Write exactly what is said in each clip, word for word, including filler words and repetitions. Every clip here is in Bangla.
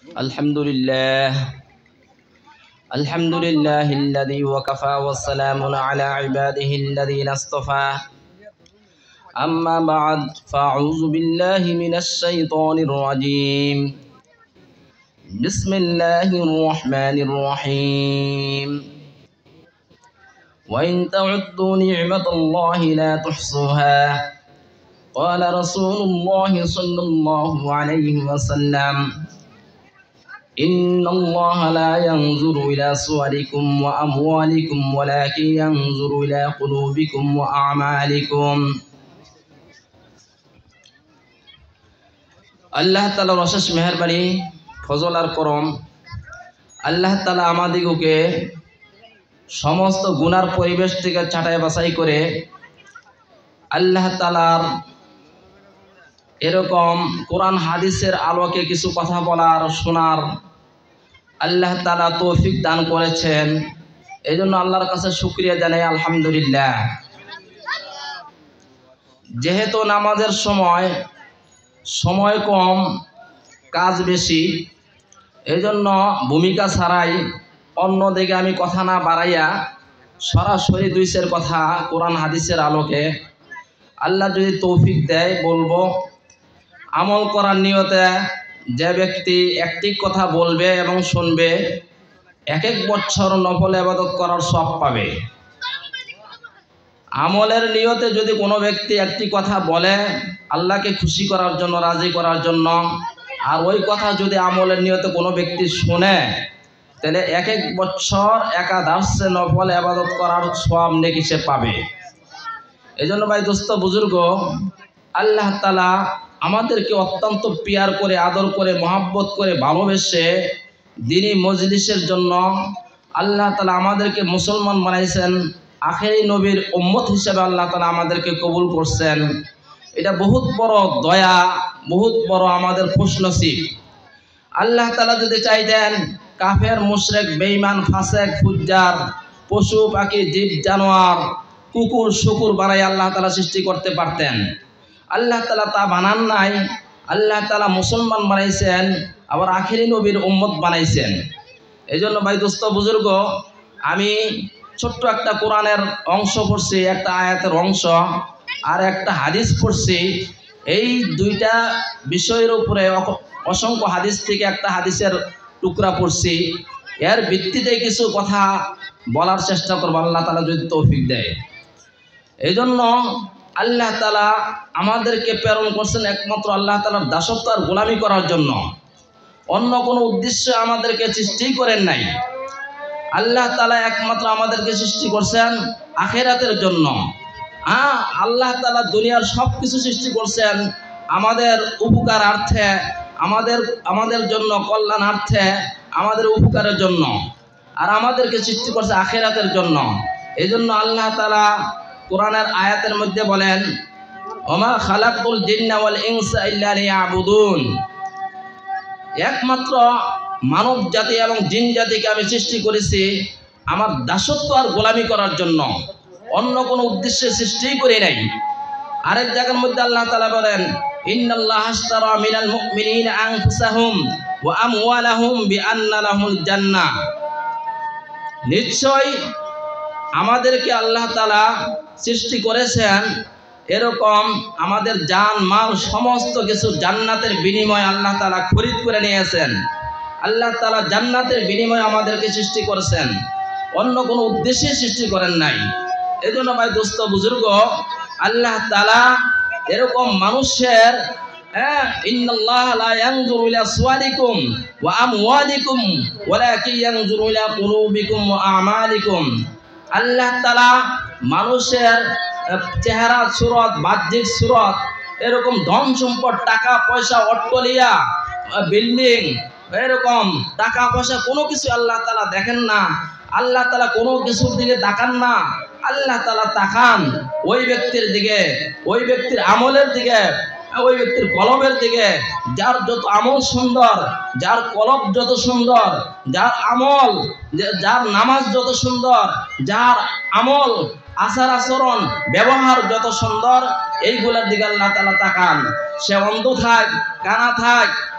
الحمد لله الحمد لله الذي وكفى والسلام على عباده الذين اصطفى أما بعد فأعوذ بالله من الشيطان الرجيم بسم الله الرحمن الرحيم وإن تعدوا نعمة الله لا تحصوها قال رسول الله صلى الله عليه وسلم إن الله لا ينظر إلى صوركم وأموالكم ولكن ينظر إلى قلوبكم وأعمالكم আল্লাহ তাআলার অশেষ মেহেরবানি ফজল আর করম আল্লাহ তাআলা আমাদিগকে সমস্ত গুনার পরিবেশ থেকে ছাঁটাই বাছাই করে আল্লাহ তাআলার এরকম কোরআন হাদিসের আলোকে কিছু কথা বলার শোনার আল্লাহ তাআলা তৌফিক দান করেছেন। এই জন্য আল্লাহর কাছে শুকরিয়া জানাই আলহামদুলিল্লাহ। যেহেতু নামাজের সময় সময় কম কাজ বেশি, এই জন্য ভূমিকা ছাড়াই অন্য দিকে আমি কথা না বাড়াইয়া সরাসরি দুই চার কথা কোরআন হাদিসের আলোকে আল্লাহ যদি তৌফিক দেয় বলবো। আমল করার নিয়তে যে ব্যক্তি একটি কথা বলবে এবং শুনবে এক এক বছর নফল ইবাদত করার সওয়াব পাবে। আমলের নিয়তে যদি কোনো ব্যক্তি একটি কথা বলে আল্লাহকে খুশি করার জন্য, রাজি করার জন্য, আর ওই কথা যদি আমলের নিয়তে কোনো ব্যক্তি শুনে তাহলে এক এক বছর একাদশে নফল ইবাদত করার সওয়াব নেকি সে পাবে। এই জন্য ভাই দোস্ত বুজুর্গ, আল্লাহ তাআলা আমাদেরকে অত্যন্ত পিয়ার করে, আদর করে, মহাব্বত করে, ভালোবেসে দ্বীনি মজলিসের জন্য আল্লাহ তাআলা আমাদেরকে মুসলমান বানাইছেন। আখেরি নবীর উম্মত হিসেবে আল্লাহ তাআলা আমাদেরকে কবুল করছেন। এটা বহুত বড় দয়া, বহুত বড় আমাদের খুশনসিব। আল্লাহ তাআলা যদি চাইতেন কাফের, মুশরিক, বেঈমান, ফাসিক, ফুজ্জার, পশু পাখি, জীব জানোয়ার, কুকুর শুকুর বানাই আল্লাহ তাআলা সৃষ্টি করতে পারতেন। আল্লাহ তাআলা তা বানান নাই। আল্লাহ তাআলা মুসলমান বানাইছেন, আবার আখেরি নবীর উম্মত বানাইছেন। এই জন্য ভাই দোস্ত বুজুর্গ, আমি ছোট্ট একটা কোরআনের অংশ পড়ছি, একটা আয়াতের অংশ, আর একটা হাদিস পড়ছি। এই দুইটা বিষয়ের উপরে অসংখ্য হাদিস থেকে একটা হাদিসের টুকরা পড়ছি। এর ভিত্তিতে কিছু কথা বলার চেষ্টা করব আল্লাহ তাআলা যদি তৌফিক দেয়। এই জন্য আল্লাহ তাআলা আমাদেরকে প্রেরণ করছেন একমাত্র আল্লাহ তাআলার দাসত্ব আর গোলামি করার জন্য। অন্য কোনো উদ্দেশ্যে আমাদেরকে সৃষ্টি করেন নাই। আল্লাহ তাআলা একমাত্র আমাদেরকে সৃষ্টি করছেন আখিরাতের জন্য। হ্যাঁ, আল্লাহ তাআলা দুনিয়ার সব কিছু সৃষ্টি করছেন আমাদের উপকারার্থে, আমাদের আমাদের জন্য কল্যাণার্থে, আমাদের উপকারের জন্য, আর আমাদেরকে সৃষ্টি করছে আখিরাতের জন্য। এই জন্য আল্লাহ তাআলা কোরআনের আয়াতের মধ্যে বলেন, ওমা খালাকতুল জিন্না ওয়াল ইনসা ইল্লা লিয়াবুদুন, একমাত্র মানব জাতি এবং জিন জাতিকে আমি সৃষ্টি করেছি আমার দাসত্ব আর গোলামি করার জন্য, অন্য কোনো উদ্দেশ্যে সৃষ্টি করি নাই। আরেক জায়গার মধ্যে আল্লাহ তাআলা বলেন, ইন্নাল্লাহা আশতারা মিনাল মুমিনিনা আনফুসাহুম ওয়া আমওয়ালাহুম বিআন্না লাহুল জান্নাহ, নিশ্চয় আমাদেরকে আল্লাহ তাআলা সৃষ্টি করেছেন এরকম আমাদের জান মাল সমস্ত কিছু জান্নাতের বিনিময়ে আল্লাহ তাআলা খরিদ করে নিয়েছেন। আল্লাহ তাআলা জান্নাতের বিনিময়ে আমাদেরকে সৃষ্টি করেছেন, অন্য কোনো উদ্দেশ্যে সৃষ্টি করেন নাই। এই জন্য ভাই দোস্ত বুজুর্গ, আল্লাহ তাআলা এরকম মানুষের হ্যাঁ ইন্নাল্লাহা লা ইয়ানজুরু ইলা সুওয়ারিকুম ওয়া আমওয়ালিকুম ওয়ালাকিন ইয়ানজুরু ইলা কুলুবিকুম ওয়া আমালিকুম। আল্লাহ তাআলা মানুষের চেহারা, সুরত, বাহ্যিক সুরত, এরকম ধন সম্পদ, টাকা পয়সা, অট্টালিকা, বিল্ডিং, এরকম টাকা পয়সা কোনো কিছু আল্লাহ তাআলা দেখেন না। আল্লাহ তাআলা কোনো কিছুর দিকে তাকান না। আল্লাহ তাআলা তাকান ওই ব্যক্তির দিকে, ওই ব্যক্তির আমলের দিকে, ওই ব্যক্তির কলবের দিকে। যার যত আমল সুন্দর, যার কলব যত সুন্দর, যার আমল, যার নামাজ যত সুন্দর, যার আমল, আচার আচরণ, ব্যবহার যত সুন্দর, এইগুলোর দিকে আল্লাহ তাআলা তাকান। সে অন্ধ থাক, কানা থাক,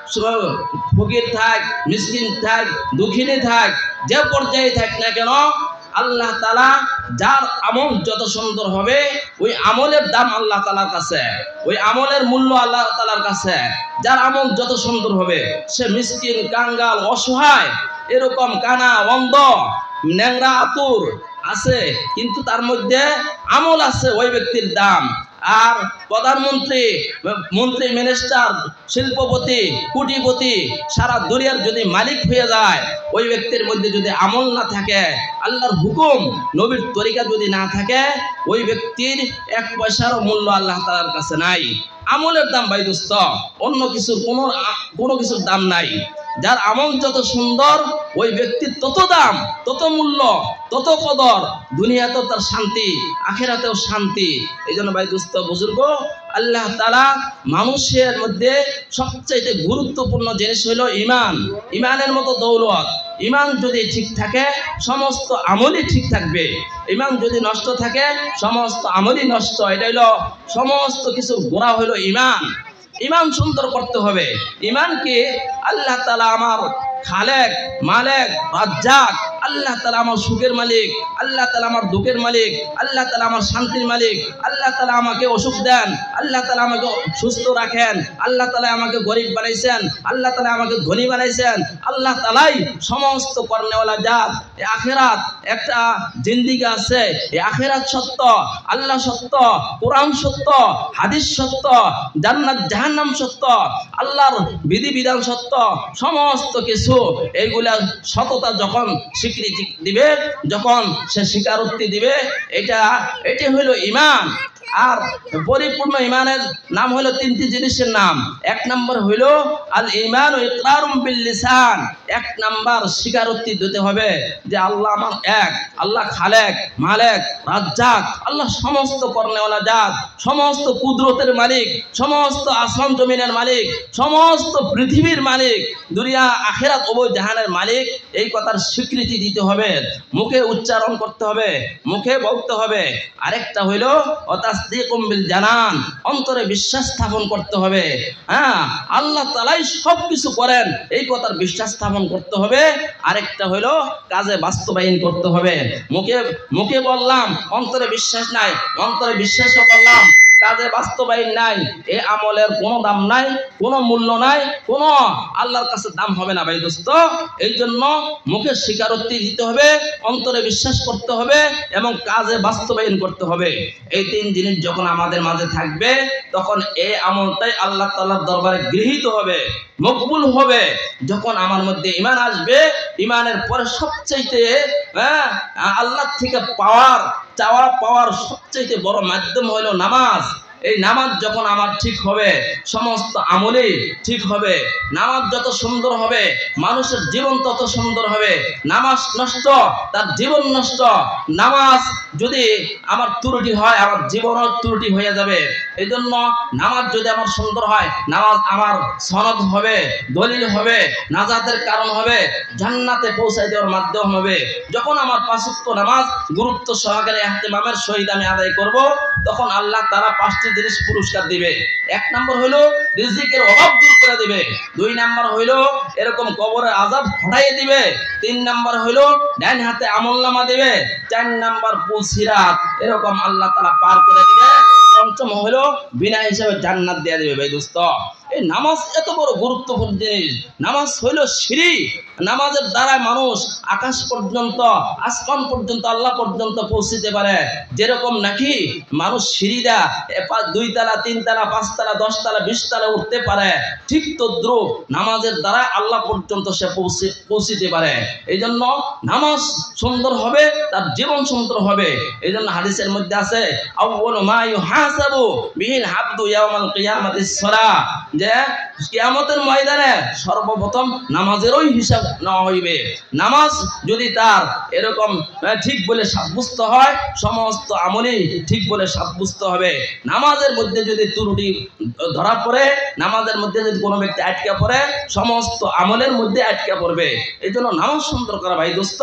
ফকির থাক, মিসকিন থাক, দুঃখিনী থাক, যে পর্যায়ে থাক না কেন, আল্লাহ তাআলা যার আমল যত সুন্দর হবে ওই আমলের দাম আল্লাহ তাআলার কাছে, ওই আমলের মূল্য আল্লাহ তাআলার কাছে। যার আমল যত সুন্দর হবে, সে মিসকিন, কাঙ্গাল, অসহায়, এরকম কানা, অন্ধ, ন্যাংরা, আতুর আছে, কিন্তু তার মধ্যে আমল আছে, ওই ব্যক্তির দাম। আর প্রধানমন্ত্রী, মন্ত্রী, মিনিস্টার, শিল্পপতি, কোটিপতি, সারা দুনিয়ার যদি মালিক হয়ে যায়, ওই ব্যক্তির মধ্যে যদি আমল না থাকে, আল্লাহর হুকুম, নবীর তরিকা যদি না থাকে, ওই ব্যক্তির এক পয়সারও মূল্য আল্লাহ তাআলার কাছে নাই। আমলের দাম ভাই দোস্ত, অন্য কিছুর কোনো কোনো কিছুর দাম নাই। যার আমল যত সুন্দর, ওই ব্যক্তির তত দাম, তত মূল্য, তত কদর। দুনিয়াতেও তার শান্তি, আখিরাতেও শান্তি। এই জন্য ভাই দোস্ত বুজুর্গ, আল্লাহ তাআলা মানুষের মধ্যে সবচেয়ে গুরুত্বপূর্ণ জিনিস হলো ইমান। ইমানের মতো দৌলত। ইমান যদি ঠিক থাকে, সমস্ত আমলই ঠিক থাকবে। ইমান যদি নষ্ট থাকে, সমস্ত আমলই নষ্ট। এটা হলো সমস্ত কিছু গোড়া হলো ইমান। ইমান সুন্দর করতে হবে। ইমানকে আল্লাহ তাআলা আমার খালেক, মালেক, রাজ্জাক, আল্লাহ তাআলা আমার সুখের মালিক, আল্লাহ তাআলা আমার দুঃখের মালিক, আল্লাহ তাআলা আমার শান্তির মালিক, আল্লাহ তাআলা আমাকে অসুখ দেন, আল্লাহ তাআলা আমাকে সুস্থ রাখেন, আল্লাহ তাআলা আমাকে গরিব বানাইছেন, আল্লাহ তাআলা আমাকে ধনী বানাইছেন। আল্লাহ তাআলাই সমস্ত কর্নেওয়ালা জাত। এই আখিরাত একটা জিন্দিগি আছে, এই আখিরাত সত্য, আল্লাহ সত্য, কোরআন সত্য, হাদিস সত্য, জান্নাত জাহান্নাম সত্য, আল্লাহর বিধিবিধান সত্য, সমস্ত কিছু এইগুলা সততা যখন স্বীকৃতি দিবে, যখন সে স্বীকারোক্তি দিবে, এটা এটি হইল ইমান। আর পরিপূর্ণ ইমানের নাম হলো তিনটি জিনিসের নাম। এক নম্বর হইল আল ঈমান ও ইকরারুম বিল লিসান। এক নাম্বার স্বীকারোক্তি দিতে হবে যে আল্লাহ আমার এক, আল্লাহ খালেক, মালেক, রাজ্জাক, আল্লাহ সমস্ত কর্নেওয়ালা জাত, সমস্ত কুদরতের মালিক, সমস্ত আসমান জমিনের মালিক, সমস্ত পৃথিবীর মালিক, দুনিয়া আখিরাত উভয় জাহানের মালিক। এই কথার স্বীকৃতি দিতে হবে, মুখে উচ্চারণ করতে হবে, মুখে বলতে হবে। আরেকটা হইল তাসদীকুম বিল জানান, অন্তরে বিশ্বাস স্থাপন করতে হবে। হ্যাঁ, আল্লাহ তাআলাই সব কিছু করেন, এই কথার বিশ্বাস স্থাপন করতে হবে। আরেকটা হইল কাজে বাস্তবায়ন করতে হবে। মুখে মুখে বললাম, অন্তরে বিশ্বাস নাই, অন্তরে বিশ্বাসও করলাম, কাজে বাস্তবায়ন নাই, এই আমলের কোনো দাম নাই, কোনো মূল্য নাই, কোনো আল্লাহর কাছে দাম হবে না ভাই দোস্ত। এই জন্য মুখে স্বীকারোক্তি দিতে হবে, অন্তরে বিশ্বাস করতে হবে এবং কাজে বাস্তবায়ন করতে হবে। এই তিন জিনিস যখন আমাদের মাঝে থাকবে, তখন এই আমলটাই আল্লাহ তাআলার দরবারে গৃহীত হবে, মকবুল হবে। যখন আমার মধ্যে ঈমান আসবে, ঈমানের পরে সবচাইতে হ্যাঁ আল্লাহ থেকে পাওয়ার চাওয়া পাওয়ার সবচেয়ে বড় মাধ্যম হলো নামাজ। এই নামাজ যখন আমার ঠিক হবে, সমস্ত আমলই ঠিক হবে। নামাজ যত সুন্দর হবে, মানুষের জীবন তত সুন্দর হবে। নামাজ নষ্ট, তার জীবন নষ্ট। নামাজ যদি আমার ত্রুটি হয়, আমার জীবনও ত্রুটি হয়ে যাবে। এই জন্য নামাজ যদি আমার সুন্দর হয়, নামাজ আমার সনদ হবে, দলিল হবে, নাজাতের কারণ হবে, জান্নাতে পৌঁছায় দেওয়ার মাধ্যম হবে। যখন আমার পাঁচ ওয়াক্ত নামাজ গুরুত্ব সহকারে ইহতিমামের সহিত আমি আদায় করব, তখন আল্লাহ তাআলা পাঁচটি জিনিস পুরস্কার দিবে। এক নম্বর হইলো রিজিকের অভাব দূর করে দিবে। দুই নম্বর হইলো এরকম কবরের আযাব হটাইয়ে দিবে। তিন নম্বর হইলো ডান হাতে আমলনামা দিবে। চার নম্বর পুলসিরাত এরকম আল্লাহ তাআলা পার করে দিবে। পঞ্চম হলো বিনা হিসাবে জান্নাত দিয়ে দিবে ভাই দোস্ত। এই নামাজ এত বড় গুরুত্বপূর্ণ জিনিস। নামাজ হইল সিঁড়ি। নামাজের দ্বারা মানুষ আকাশ পর্যন্ত, আসমান পর্যন্ত, আল্লাহ পর্যন্ত পৌঁছতে পারে। যেরকম নাকি মানুষ সিঁড়িটা দুই তালা, তিন তালা, পাঁচ তালা, দশ তালা, বিশ তালা উঠতে পারে, ঠিক তদ্রুপ নামাজের দ্বারা আল্লাহ পর্যন্ত সে পৌঁছে পৌঁছিতে পারে। এই জন্য নামাজ সুন্দর হবে, তার জীবন সুন্দর হবে। এই জন্য হাদিসের মধ্যে আছে আউয়ালু মা ইউহাসাবু বিহিল আবদু ইয়াউমাল কিয়ামাতিস সালাহ, যে কিয়ামতের ময়দানে সর্বপ্রথম নামাজেরই হিসাব নেওয়া হইবে। নামাজ যদি তার এরকম ঠিক বলে সাব্যস্ত হয়, সমস্ত আমলই ঠিক বলে সাব্যস্ত হবে। নামাজের মধ্যে যদি ত্রুটি ধরা পড়ে, নামাজের মধ্যে যদি কোনো ব্যক্তি আটকে পড়ে, সমস্ত আমলের মধ্যে আটকে পড়বে। এই জন্য নামাজ সুন্দর করা ভাই দোস্ত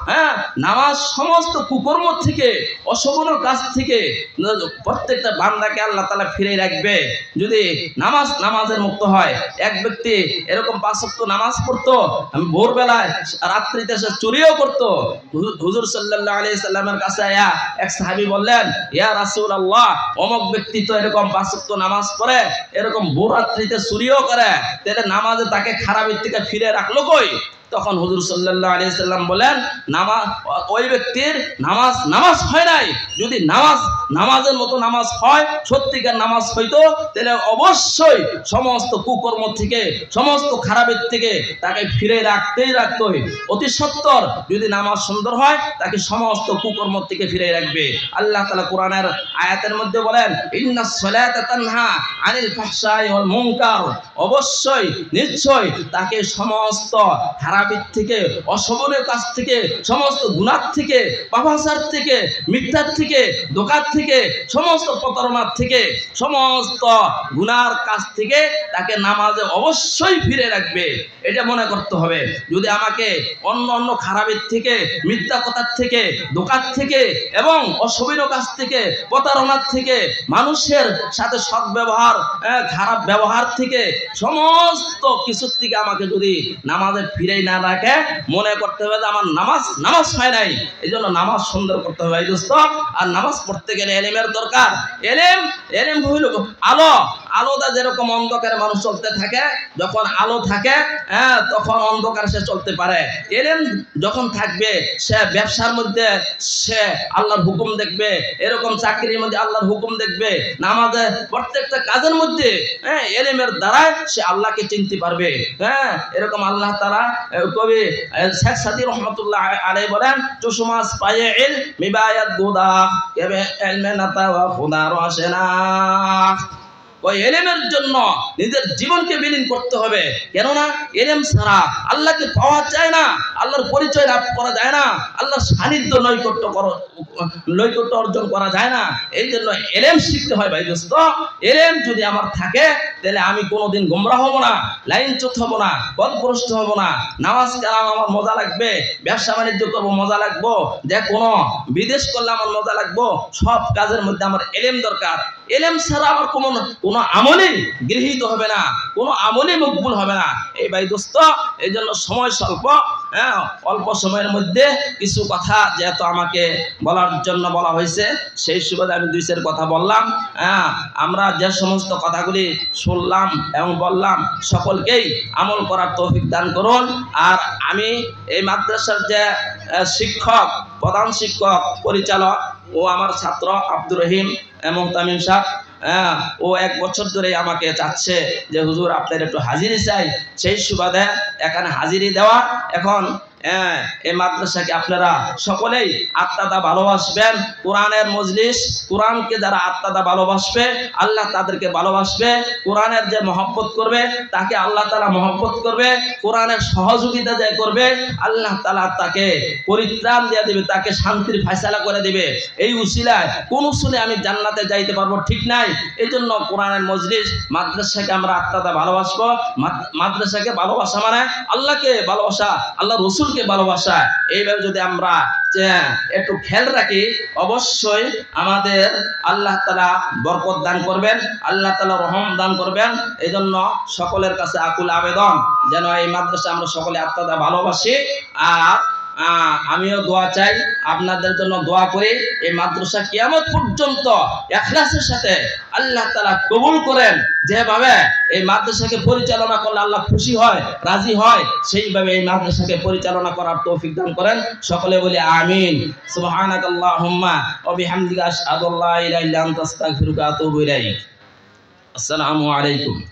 হ্যাঁ নামাজ সমস্ত কুকর্ম থেকে অশোভন কাজ থেকে প্রত্যেকটা বান্দাকে আল্লাহ তাআলা ফিরে রাখবে যদি নামাজ নামাজের মুক্ত হয়। এক ব্যক্তি এরকম পাঁচ ওয়াক্ত নামাজ পড়তো, ভোরবেলায় রাত্রিতে সে চুরিও করতো। হুজুর সাল্লাল্লাহু আলাইহি সাল্লামের কাছে আয়া এক সাহাবী বললেন, ইয়া রাসূলুল্লাহ, অমুক ব্যক্তি তো এরকম পাঁচ ওয়াক্ত নামাজ পড়ে, এরকম ভোর রাত্রিতে চুরিও করে, তাহলে নামাজে তাকে খারাপের থেকে ফিরে রাখলো কই? তখন হুজুর সাল্লাল্লাহু আলাইহি সাল্লাম বলেন, নামাজ ওই ব্যক্তির নামাজ নামাজ হয় নাই। যদি নামাজ নামাজের মতো নামাজ হয়, সত্যিকার নামাজ হইতো, তাহলে অবশ্যই সমস্ত কুকর্ম থেকে সমস্ত খারাপের থেকে তাকে ফিরে রাখতেই রাখতোই। অতি সত্তর যদি নামাজ সুন্দর হয়, তাকে সমস্ত কুকর্ম থেকে ফিরে রাখবে। আল্লাহ তাআলা কোরআনের আয়াতের মধ্যে বলেন, ইন্নাস সালাতা তানহা আনিল ফাহশাই ওয়াল মুনকার, অবশ্যই নিশ্চয় তাকে সমস্ত খারাপ থেকে অশোভনের কাজ থেকে সমস্ত গুনাহ থেকে পাপাচার থেকে মিথ্যার থেকে ধোঁকার থেকে সমস্ত প্রতারণার থেকে সমস্ত গুনার কাজ থেকে তাকে নামাজে অবশ্যই ফিরে রাখবে। এটা মনে করতে হবে। যদি আমাকে অন্য অন্য খারাপের থেকে মিথ্যা কথার থেকে ধোঁকার থেকে এবং অশোভনীয় কাজ থেকে প্রতারণার থেকে মানুষের সাথে সদ্ব্যবহার খারাপ ব্যবহার থেকে সমস্ত কিছুর থেকে আমাকে যদি নামাজে ফিরে না রাখে, মনে করতে হবে যে আমার নামাজ নামাজ হয় নাই। এই জন্য নামাজ সুন্দর করতে হবে ভাই দোস্ত। আর নামাজ পড়তে গেলে এলেমের দরকার। এলেম এলেম হইল আলো। আলোটা যেরকম অন্ধকারে মানুষ চলতে থাকে, যখন আলো থাকে হ্যাঁ তখন অন্ধকার সে চলতে পারে। এলেম যখন থাকবে, সে ব্যবসার মধ্যে সে আল্লাহর হুকুম দেখবে, এরকম চাকরির মধ্যে আল্লাহর হুকুম দেখবে, নামাজে প্রত্যেকটা কাজের মধ্যে হ্যাঁ এলেমের দ্বারা সে আল্লাহকে চিনতে পারবে। হ্যাঁ এরকম আল্লাহ তাআলা কবি শেখ সাদী রহমাতুল্লাহ আলাইহি বলেন, চুসমাস পায়ে ইল মিবায়াত গুদা কেবে ইলমে নাতা ওয়া খুদা রশনা। ওই এলেমের জন্য নিজের জীবনকে বিলীন করতে হবে। কেননা এলেম ছাড়া আল্লাহকে পাওয়া যায় না, আল্লাহর পরিচয় লাভ করা যায় না, আল্লাহর সান্নিধ্য নৈকট্য নৈকট্য অর্জন করা যায় না। এই জন্য এলেম শিখতে হয় ভাই দোস্ত। এলেম যদি আমার থাকে, তাহলে আমি কোনোদিন গোমরা হব না, লাইনচ্যুত হব না, পথভ্রষ্ট হব না। নামাজ কালাম আমার মজা লাগবে, ব্যবসা বাণিজ্য করবো মজা লাগবো, যে কোনো বিদেশ করলে আমার মজা লাগবো। সব কাজের মধ্যে আমার এলেম দরকার। এলেম ছাড়া আমার কোনো কোনো আমলই গৃহীত হবে না, কোনো আমলই মকবুল হবে না। এই ভাই দোস্ত, এই জন্য সময় স্বল্প, হ্যাঁ অল্প সময়ের মধ্যে কিছু কথা যেহেতু আমাকে বলার জন্য বলা হয়েছে, সেই সুবাদে আমি দুই চার কথা বললাম। হ্যাঁ আমরা যে সমস্ত কথাগুলি শুনলাম এবং বললাম, সকলকেই আমল করার তৌফিক দান করুন। আর আমি এই মাদ্রাসার যে শিক্ষক, প্রধান শিক্ষক, পরিচালক ও আমার ছাত্র আব্দুর রহিম মোহতামিম সাহেব, হ্যাঁ ও এক বছর ধরে আমাকে চাচ্ছে যে হুজুর আপনার একটু হাজিরি চাই। সেই সুবাদে এখানে হাজিরি দেওয়া। এখন হ্যাঁ এই মাদ্রাসাকে আপনারা সকলেই আত্মাদা ভালোবাসবেন। কোরআনের মজলিস, কোরআনকে যারা আত্মাদা ভালোবাসবে, আল্লাহ তাদেরকে ভালোবাসবে। কোরআনের যে মহব্বত করবে, তাকে আল্লাহ তাআলা মহব্বত করবে। কোরআনের সহযোগিতা যে করবে, আল্লাহ তাআলা তাকে পরিত্রাণ দিয়ে দেবে, তাকে শান্তির ফয়সালা করে দেবে। এই উসিলায় কোন উসিলে আমি জান্নাতে যাইতে পারবো ঠিক নাই। এই জন্য কোরআনের মজলিস, মাদ্রাসাকে আমরা আত্মাদা ভালোবাসবো। মাদ্রাসাকে ভালোবাসা মানে আল্লাহকে ভালোবাসা, আল্লাহ রসুল কে ভালোবাসা। এইভাবে যদি আমরা একটু খেয়াল রাখি, অবশ্যই আমাদের আল্লাহ তাআলা বরকত দান করবেন, আল্লাহ তাআলা রহম দান করবেন। এই জন্য সকলের কাছে আকুল আবেদন যেন এই মাদ্রাসা আমরা সকলে আত্মাদা ভালোবাসি। আর আমিও দোয়া চাই, আপনাদের জন্য দোয়া করি এই মাদ্রাসা কিয়ামত পর্যন্ত ইখলাসের সাথে আল্লাহ তাআলা কবুল করেন। যেভাবে এই মাদ্রাসাকে পরিচালনা করলে আল্লাহ খুশি হয়, রাজি হয়, সেইভাবে এই মাদ্রাসাকে পরিচালনা করার তৌফিক দান করেন। সকলে বলি আমিন। সুবহানাকাল্লাহুম্মা ওয়া বিহামদিকা আশহাদু আল্লা ইলাহা ইল্লা আনতা আস্তাগফিরুকা ওয়া আতুবু ইলাইক। আসসালামু আলাইকুম।